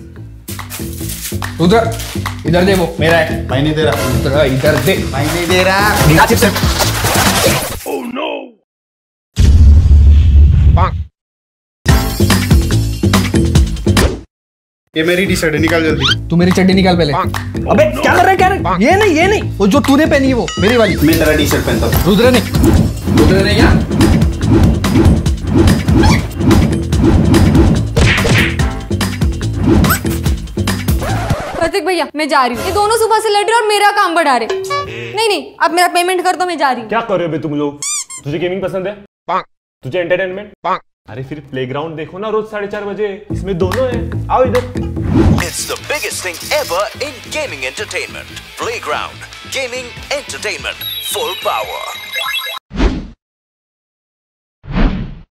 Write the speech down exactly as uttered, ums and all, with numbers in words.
उधर इधर दे, वो मेरा है। मैं नहीं दे रहा। उधर इधर दे। मैं नहीं दे रहा। Oh no. ये मेरी टी शर्ट है, निकाल जल्दी। तू मेरी चड्डी निकाल पहले। अबे क्या कर रहा है, क्या कर रहा है? ये नहीं ये नहीं, वो जो तूने पहनी है वो मेरी वाली। मैं तेरा टी शर्ट पहनता हूँ। रुद्र नहीं, रुद्र नहीं यार। प्रतीक भैया मैं जा रही हूँ, ये दोनों सुबह से लड़ रहे और मेरा काम बढ़ा रहे। नहीं नहीं आप मेरा पेमेंट कर दो, मैं जा रही हूँ। क्या कर रहे हो बे तुम लोग? तुझे गेमिंग पसंद है? तुझे एंटरटेनमेंट? अरे फिर प्लेग्राउंड देखो ना रोज साढ़े चार बजे, इसमें दोनों है। आओ इधर। It's the biggest thing ever in gaming entertainment. Playground. Gaming entertainment. Full power.